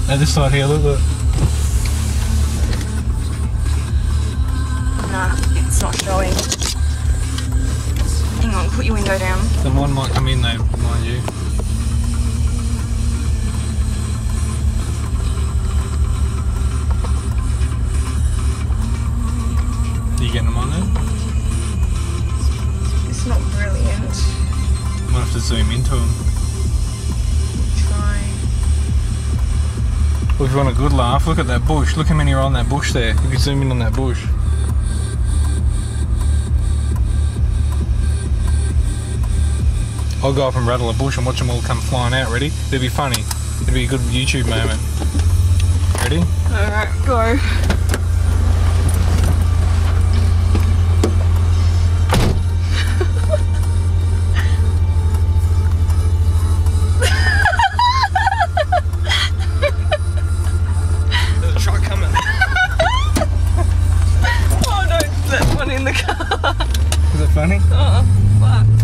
At this side here, look. Nah, it's not showing. Hang on, put your window down. Someone might come in though, mind you. You getting them on there? It's not brilliant. Might have to zoom into them. Try. Well, if you want a good laugh, look at that bush. Look how many are on that bush there. If you zoom in on that bush. I'll go up and rattle a bush and watch them all come flying out. Ready? It'll be funny. It'll be a good YouTube moment. Ready? Alright, go. There's a truck coming. Oh no, that one in the car. Is it funny? Oh, fuck.